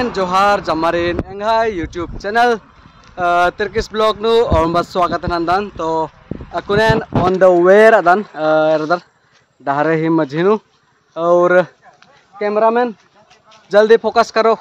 again, Johar Jamarin Enghai YouTube channel Turkish blog nu और बस स्वागत है नंदन तो अकुनेन on the way अदन इधर दाहरे ही मजीनु और कैमरामैन जल्दी फोकस करो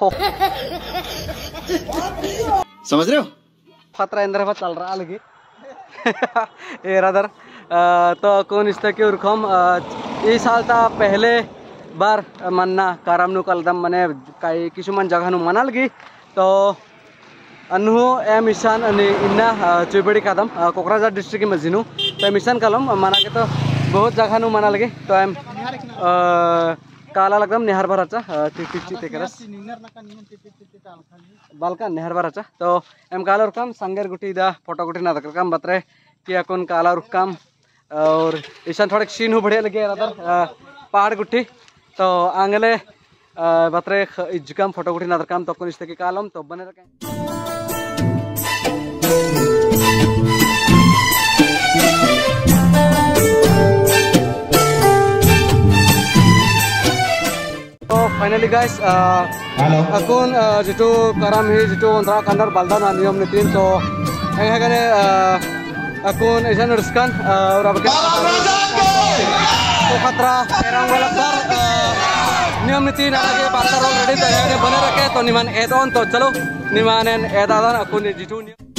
समझ रहे हो खतरा इंद्र पर चल रहा लगी ये इधर तो कौन इस तक उरखम इस साल ता पहले बार मन्ना कारम नु कलदम मने काई किसुमान जगह नु मना लगी तो अनु ए मिशन अनि इन्ना चुबड़ी कदम कोकराझार डिस्ट्रिक्ट में मजीनु तो मिशन कलम मना के तो बहुत जगह नु मना लगी तो एम काला लगदम निहार भराचा टिटिची तेकरस बालका निहार भराचा तो एम काला रुकम संगर गुटी दा फोटो गुटी ना दकम बतरे कि अकोन काला रुकम और ईशान थोड़े सीन हो बढ़िया लगे अदर पहाड़ गुटी तो आंगले बतरे इजुकम फोटो गुटी ना दकम तो कोन इस तक कालम तो बने रखें फाइनली गाइस अकुन जितु कराम ही जितु अंतरा कंदर बालदान नियम नीतिन तो एंगने अकुन ऐसा नरस्कन और अब के तो खतरा एरंग वाला नियम नीति आगे बालदार ऑलरेडी तैयार बने रखे तो निमान एडॉन तो चलो निमान एदादान अकुन जितु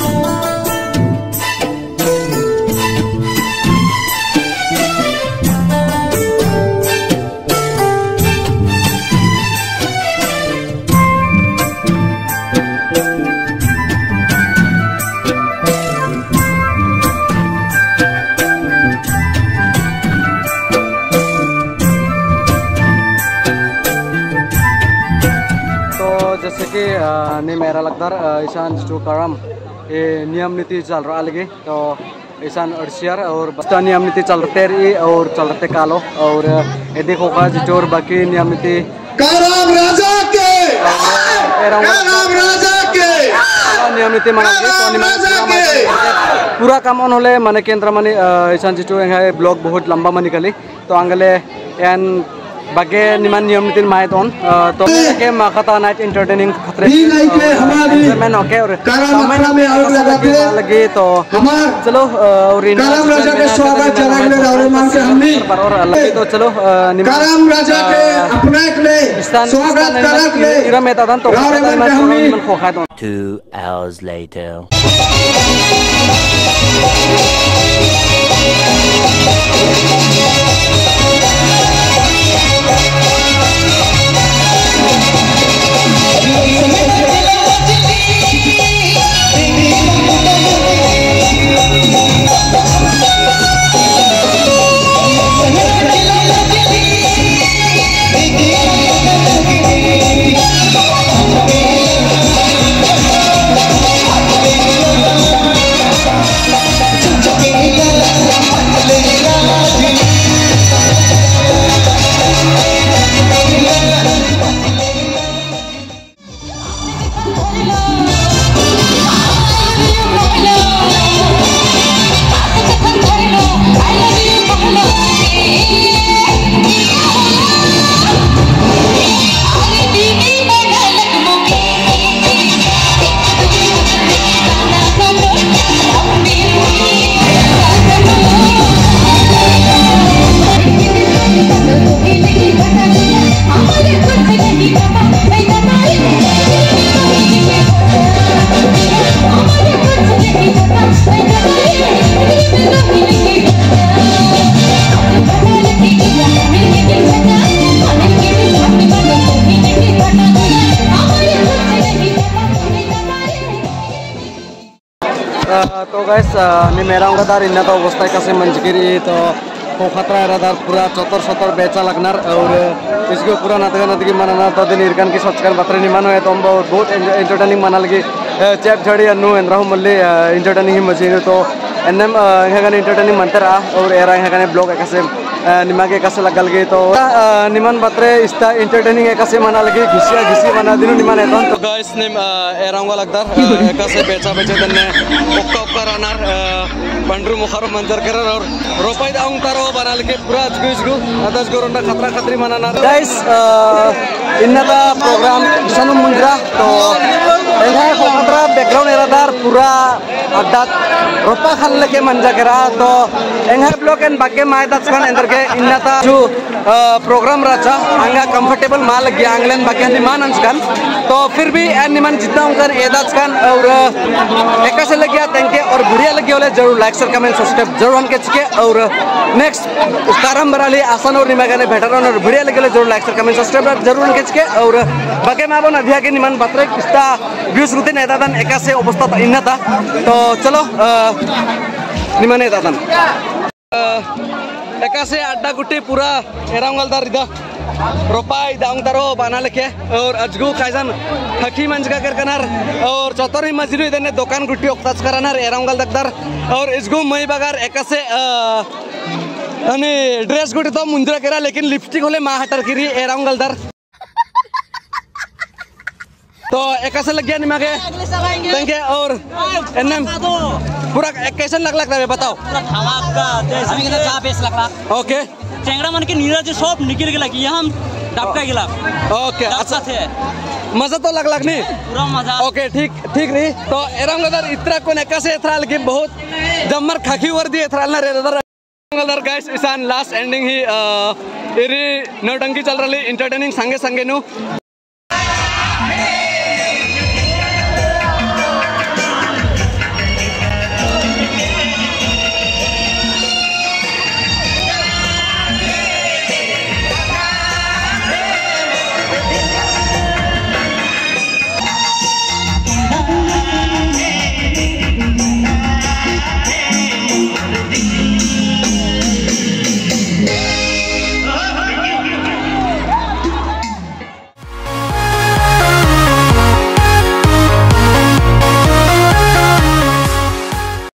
जैसे कि नहीं मेरा लगता ईशान जो करम ये नियम नीति चल रहा लगे तो ईशान अड़सियर और बस्ता नियम नीति चल रहे रही और चल रहे कालो और ये देखो का जो बाकी नियम नीति करम राजा के नियम नीति माना पूरा काम ऑन होले माने केंद्र माने ईशान जो है ब्लॉग बहुत लंबा मानी कली तो आंगले एन बागे निमान नियम नीति मायतोन तो के माखता नाइट एंटरटेनिंग खतरे मैं नोके और लगे तो चलो और करम राजा के स्वागत जनाले और मान के हमनी और लगे तो चलो करम राजा के अपने के स्वागत करक ले इरा में तादन तो निमान खोखा तो 2 hours later तो गैस नहीं मेरा दार इन तो अवस्था कैसे मंजगिरी तो खतरा दार पूरा चौतर सतर बेचा लगना और इसके पूरा नाटक नदी मनाना तो दिन इरकन की सचकर बतरे निमान है तो बहुत एंटरटेनिंग मना लगी चैप झड़ी अनु एंद्राहु मल्ली एंटरटेनिंग ही मजीन तो एनएम यहाँ एंटरटेनिंग मनते रहा और एरा यहाँ ब्लॉग कैसे निमागे कैसे लगल गई तो निमन बतरे इस्ता एंटरटेनिंग कैसे मना लगी घिसी बना दिनु निमन एतन तो गाइस निम एरांगा लगदार कैसे बेचा बेचे तन्ने ओक्का रनार पंड्रू मुखारो मंजर करर और रोपाई दाउंग तारो बना लगे पूरा अजगु अदस गोरंडा खतरा खतरी मनाना गाइस इन्नता प्रोग्राम सनु मुंद्रा तो एंगा खतरा बैकग्राउंड एरादार पूरा अड्डा रोपा खाल लगे मंजा करा तो एंगा ब्लॉक एंड बाके मायदास kan enterke innata ju program racha anga comfortable mal lagi anglen bagian di mana kan तो फिर भी निमन जितना उनका एदाज kan और एक से लगे thank you और बढ़िया लगे वाले जरूर लाइक शेयर कमेंट सब्सक्राइब जरूर हम के और नेक्स्ट कारम बराली आसान और निमागाने भेटरन और बढ़िया लगे वाले जरूर लाइक शेयर कमेंट सब्सक्राइब जरूर हम के और बाकी माबो नदिया के निमन बतरे किस्ता व्यूज रुते नेदादन एक से अवस्था इन्नता तो चलो निमन एदादन एकासे अड्डा गुट्टी पूरा एरांगलदार इदा रोपाई दांग तारो बना लेके और अजगु कायजन हकी मंजगा कर कनार और चतुरी मजरू इदने दुकान गुट्टी ओक्ताच करानार एरांगल दगदार और इसगु मई बगार एकासे अनि ड्रेस गुट्टी तो मुंजरा करा लेकिन लिपस्टिक होले मा हटर किरी एरांगलदार तो एकासे लग गया निमागे थैंक यू और एनएम पूरा कैसे लग रहा है बताओ ओके चेंगड़ा मन के नीरज सब निकल गया कि हम डबका गिला ओके अच्छा थे मजा तो लग नहीं पूरा मजा ओके ठीक नहीं तो एरंगलदार इतना को नेकासे एथराल के बहुत जम्मर खाकी वर्दी एथराल ना एरंगलदार गाइस इसान लास्ट एंडिंग ही इरी नौटंकी चल रही एंटरटेनिंग संगे संगे नु